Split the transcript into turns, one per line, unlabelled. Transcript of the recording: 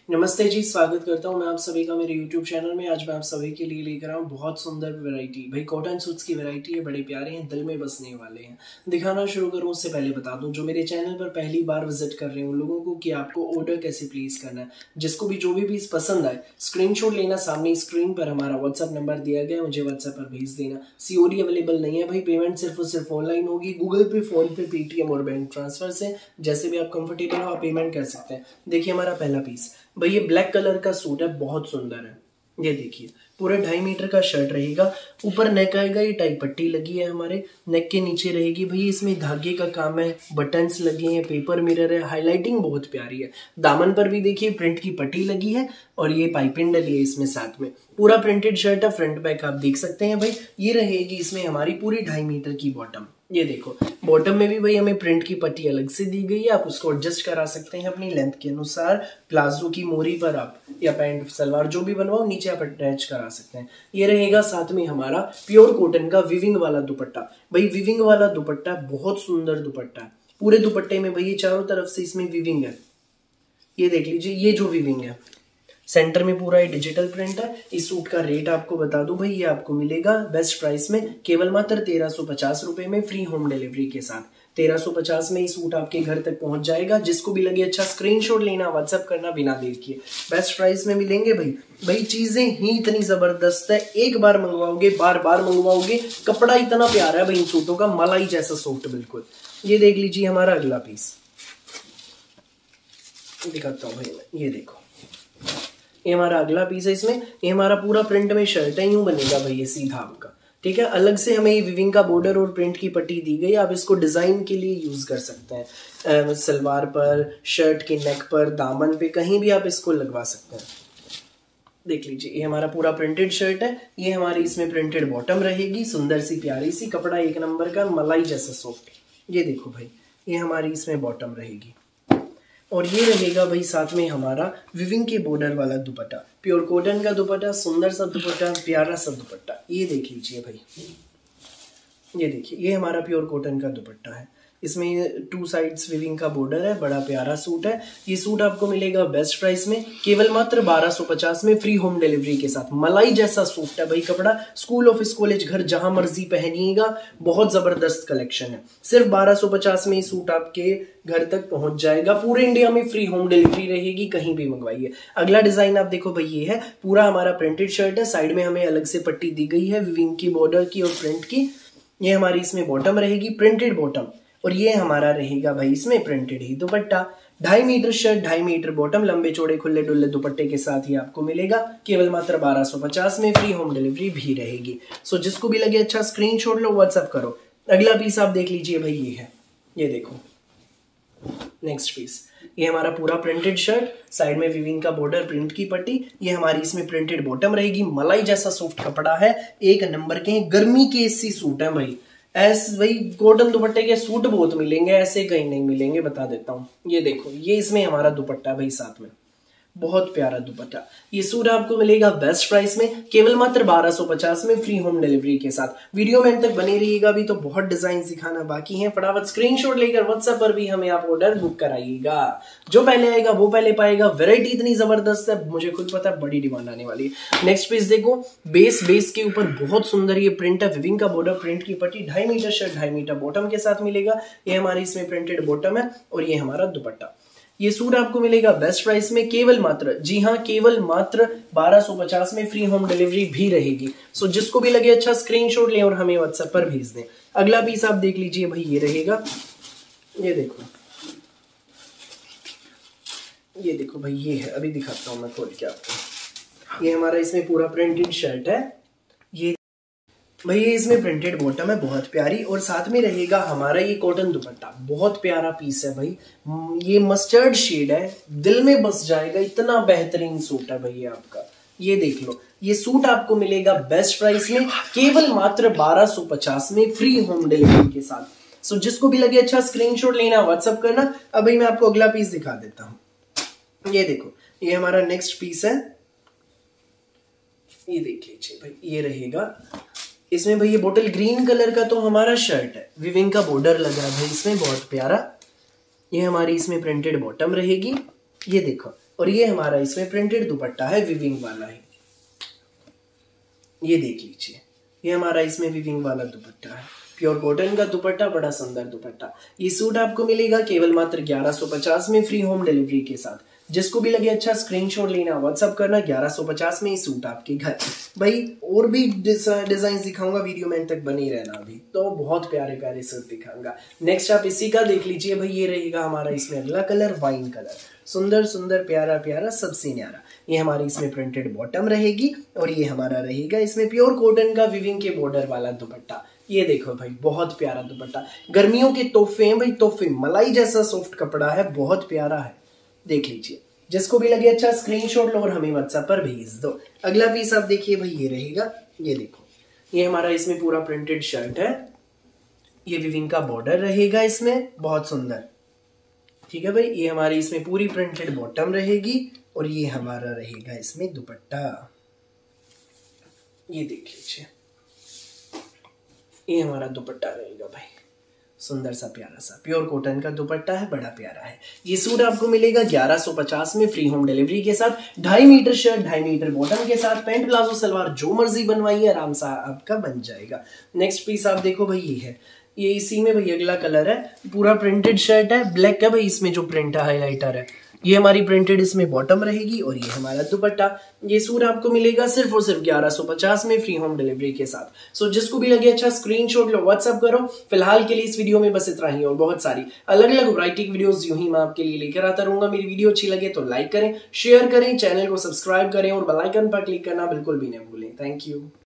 नमस्ते जी, स्वागत करता हूं मैं आप सभी का मेरे YouTube चैनल में। आज मैं आप सभी के लिए लेकर आऊं बहुत सुंदर वैरायटी। भाई कॉटन सूट्स की वैरायटी है, बड़े प्यारे हैं, दिल में बसने वाले हैं। दिखाना शुरू करूं उससे पहले बता दूं, जो मेरे चैनल पर पहली बार विजिट कर रहे हैं उन लोगों को कि आपको ऑर्डर कैसे प्लेस करना है। जिसको भी जो भी पीस पसंद आए स्क्रीनशॉट लेना, सामने स्क्रीन पर हमारा व्हाट्सअप नंबर दिया गया है, मुझे व्हाट्सएप पर भेज देना। COD अवेलेबल नहीं है भाई, पेमेंट सिर्फ और सिर्फ ऑनलाइन होगी, गूगल पे, फोन पे, पेटीएम और बैंक ट्रांसफर से। जैसे भी आप कंफर्टेबल हो आप पेमेंट कर सकते हैं। देखिए हमारा पहला पीस, भाई ये ब्लैक कलर का सूट है, बहुत सुंदर है। ये देखिए पूरा 2.5 मीटर का शर्ट रहेगा, ऊपर नेक आएगा, ये टाई पट्टी लगी है हमारे नेक के नीचे रहेगी। भाई इसमें धागे का काम है, बटन्स लगे हैं, पेपर मिरर है, हाईलाइटिंग बहुत प्यारी है। दामन पर भी देखिए प्रिंट की पट्टी लगी है और ये पाइपिंग डली है इसमें साथ में। पूरा प्रिंटेड शर्ट है, फ्रंट बैक आप देख सकते हैं। भाई ये रहेगी इसमें हमारी पूरी 2.5 मीटर की बॉटम। ये देखो बॉटम में भी भाई हमें प्रिंट की पट्टी अलग से दी गई है, आप उसको एडजस्ट करा सकते हैं अपनी लेंथ के अनुसार। प्लाजो की मोरी पर आप या पैंट सलवार जो भी बनवाओ नीचे आप अटैच करा सकते हैं। ये रहेगा साथ में हमारा प्योर कॉटन का विविंग वाला दुपट्टा। भाई विविंग वाला दुपट्टा बहुत सुंदर दुपट्टा है। पूरे दुपट्टे में भाई चारों तरफ से इसमें विविंग है। ये देख लीजिए, ये जो विविंग है सेंटर में पूरा ये डिजिटल प्रिंट है। इस सूट का रेट आपको बता दूं भाई, ये आपको मिलेगा बेस्ट प्राइस में केवल मात्र 1350 रुपए में, फ्री होम डिलीवरी के साथ। 1350 में ये सूट आपके घर तक पहुंच जाएगा। जिसको भी लगे अच्छा स्क्रीनशॉट लेना, व्हाट्सएप करना बिना देर किए। बेस्ट प्राइस में मिलेंगे भाई। भाई चीजें ही इतनी जबरदस्त है, एक बार मंगवाओगे बार बार मंगवाओगे। कपड़ा इतना प्यारा है भाई इन सूटों का, मलाई जैसा सॉफ्ट बिल्कुल। ये देख लीजिए हमारा अगला पीस दिखाता हूँ भाई, ये देखो ये हमारा अगला पीस है। इसमें ये हमारा पूरा प्रिंट में शर्ट है, यूं बनेगा भाई ये सीधा आपका, ठीक है। अलग से हमें ये विविंग का बॉर्डर और प्रिंट की पट्टी दी गई, आप इसको डिजाइन के लिए यूज कर सकते हैं। सलवार पर, शर्ट के नेक पर, दामन पे, कहीं भी आप इसको लगवा सकते हैं। देख लीजिए ये हमारा पूरा प्रिंटेड शर्ट है। ये हमारी इसमें प्रिंटेड बॉटम रहेगी, सुंदर सी प्यारी सी, कपड़ा एक नंबर का, मलाई जैसा सॉफ्ट। ये देखो भाई ये हमारी इसमें बॉटम रहेगी और ये रहेगा भाई साथ में हमारा विविंग के बॉर्डर वाला दुपट्टा। प्योर कॉटन का दुपट्टा, सुंदर सा दुपट्टा, प्यारा सा दुपट्टा। ये देख लीजिए भाई, ये देखिए ये हमारा प्योर कॉटन का दुपट्टा है। इसमें 2 साइड्स विविंग का बॉर्डर है, बड़ा प्यारा सूट है। ये सूट आपको मिलेगा बेस्ट प्राइस में केवल मात्र 1250 में, फ्री होम डिलीवरी के साथ। मलाई जैसा सूट है भाई कपड़ा, स्कूल ऑफिस कॉलेज घर जहां मर्जी पहनिएगा, बहुत जबरदस्त कलेक्शन है। सिर्फ 1250 में ये सूट आपके घर तक पहुंच जाएगा। पूरे इंडिया में फ्री होम डिलीवरी रहेगी, कहीं भी मंगवाइए। अगला डिजाइन आप देखो भाई, ये है पूरा हमारा प्रिंटेड शर्ट है, साइड में हमें अलग से पट्टी दी गई है विविंग की, बॉर्डर की और प्रिंट की। ये हमारी इसमें बॉटम रहेगी, प्रिंटेड बॉटम, और ये हमारा रहेगा भाई इसमें प्रिंटेड ही दुपट्टा। 2.5 मीटर शर्ट, 2.5 मीटर बॉटम, लंबे चौड़े खुले डुल्ले दुपट्टे के साथ ही आपको मिलेगा केवल मात्र 1250 में, फ्री होम डिलीवरी भी रहेगी। सो जिसको भी लगे अच्छा स्क्रीनशॉट लो, व्हाट्सएप करो। अगला पीस आप देख लीजिए भाई, ये है, ये देखो नेक्स्ट पीस। ये हमारा पूरा प्रिंटेड शर्ट, साइड में विविंग का बॉर्डर, प्रिंट की पट्टी। ये हमारी इसमें प्रिंटेड बॉटम रहेगी, मलाई जैसा सॉफ्ट कपड़ा है, एक नंबर के। गर्मी के एसी सूट है भाई, ऐसे भाई कॉटन दुपट्टे के सूट बहुत मिलेंगे, ऐसे कहीं नहीं मिलेंगे, बता देता हूँ। ये देखो ये इसमें हमारा दुपट्टा भाई साथ में, बहुत प्यारा दुपट्टा। ये सूट आपको मिलेगा बेस्ट प्राइस में केवल मात्र 1250 में, फ्री होम डिलीवरी के साथ। वीडियो में अंत तक बने रहिएगा, अभी तो बहुत डिजाइन सिखाना बाकी है। फटाफट स्क्रीनशॉट लेकर व्हाट्सएप पर भी हमें आप ऑर्डर बुक कराइएगा। जो पहले आएगा वो पहले पाएगा। वैरायटी इतनी जबरदस्त है, मुझे खुद पता है बड़ी डिमांड आने वाली है। नेक्स्ट पीस देखो, बेस के ऊपर बहुत सुंदर ये प्रिंट है, विविंग का बॉर्डर, प्रिंट की पट्टी, 2.5 मीटर शर्ट, 2.5 मीटर बॉटम के साथ मिलेगा। ये हमारी इसमें प्रिंटेड बॉटम है और ये हमारा दुपट्टा। ये सूट आपको मिलेगा बेस्ट प्राइस में केवल मात्र, जी हाँ केवल मात्र 1250 में, फ्री होम डिलीवरी भी रहेगी। सो जिसको भी लगे अच्छा स्क्रीनशॉट लें और हमें व्हाट्सएप पर भेज दें। अगला पीस आप देख लीजिए भाई, ये रहेगा, ये देखो, ये देखो भाई ये है, अभी दिखाता हूं मैं खोल के आपको। ये हमारा इसमें पूरा प्रिंटेड शर्ट है, ये भाई ये इसमें प्रिंटेड बॉटम है बहुत प्यारी, और साथ में रहेगा हमारा ये कॉटन दुपट्टा। बहुत प्यारा पीस है भाई, ये मस्टर्ड शेड है, दिल में बस जाएगा, इतना बेहतरीन सूट है भाई आपका। ये देख लो, ये सूट आपको मिलेगा बेस्ट प्राइस में केवल मात्र 1250 में, फ्री होम डिलीवरी के साथ। सो जिसको भी लगे अच्छा स्क्रीनशॉट लेना, व्हाट्सएप करना। अब भाई मैं आपको अगला पीस दिखा देता हूं। ये देखो ये हमारा नेक्स्ट पीस है, ये देख लीजिए भाई, ये रहेगा इसमें भाई ये बोटल ग्रीन कलर का तो हमारा शर्ट है, विविंग का बॉर्डर लगा है भाई इसमें बहुत प्यारा। ये हमारी इसमें प्रिंटेड बॉटम रहेगी। ये देखो और ये हमारा इसमें प्रिंटेड दुपट्टा है, विविंग वाला है, ये देख लीजिए, ये हमारा इसमें विविंग वाला दुपट्टा है, प्योर कॉटन का दुपट्टा, बड़ा सुंदर दुपट्टा। ये सूट आपको मिलेगा केवल मात्र 1150 में, फ्री होम डिलीवरी के साथ। जिसको भी लगे अच्छा स्क्रीनशॉट लेना, व्हाट्सअप करना, 1150 में ये सूट आपके घर। भाई और भी डिजाइन दिखाऊंगा, वीडियो में तक बनी रहना, अभी तो बहुत प्यारे प्यारे सूट दिखाऊंगा। नेक्स्ट आप इसी का देख लीजिए भाई, ये रहेगा हमारा इसमें अगला कलर वाइन कलर, सुंदर सुंदर प्यारा प्यारा सबसे न्यारा। ये हमारी इसमें प्रिंटेड बॉटम रहेगी और ये हमारा रहेगा इसमें प्योर कॉटन का विविंग के बॉर्डर वाला दुपट्टा। ये देखो भाई बहुत प्यारा दुपट्टा, गर्मियों के तोहफे हैं भाई, तोहफे, मलाई जैसा सॉफ्ट कपड़ा है, बहुत प्यारा है, देख लीजिए। जिसको भी लगे अच्छा स्क्रीनशॉट लो और हमें व्हाट्सएप पर भेज दो। अगला पीस आप देखिए भाई, ये रहेगा, ये देखो, ये हमारा इसमें पूरा प्रिंटेड शर्ट है, ये विविंग का बॉर्डर रहेगा इसमें, बहुत सुंदर, ठीक है भाई। ये हमारी इसमें पूरी प्रिंटेड बॉटम रहेगी और ये हमारा रहेगा इसमें दुपट्टा, ये देख लीजिए, ये हमारा दुपट्टा रहेगा भाई, सुंदर सा प्यारा सा प्योर कॉटन का दुपट्टा है, बड़ा प्यारा है। ये सूट आपको मिलेगा 1150 में, फ्री होम डिलीवरी के साथ। 2.5 मीटर शर्ट, 2.5 मीटर बॉटम के साथ, पैंट प्लाजो सलवार जो मर्जी बनवाइए, आराम से आपका बन जाएगा। नेक्स्ट पीस आप देखो भाई, ये है, ये इसी में भाई अगला कलर है, पूरा प्रिंटेड शर्ट है, ब्लैक है भाई, इसमें जो प्रिंट है हाईलाइटर है, ये हमारी प्रिंटेड इसमें बॉटम रहेगी और ये हमारा दुपट्टा। ये सूट आपको मिलेगा सिर्फ और सिर्फ 1150 में, फ्री होम डिलीवरी के साथ। सो जिसको भी लगे अच्छा स्क्रीनशॉट लो, व्हाट्सअप करो। फिलहाल के लिए इस वीडियो में बस इतना ही, और बहुत सारी अलग अलग वैरायटी की वीडियोस यूं ही मैं आपके लिए लेकर आता रहूंगा। मेरी वीडियो अच्छी लगे तो लाइक करें, शेयर करें, चैनल को सब्सक्राइब करें और बेल आइकन पर क्लिक करना बिल्कुल भी नहीं भूलें। Thank you.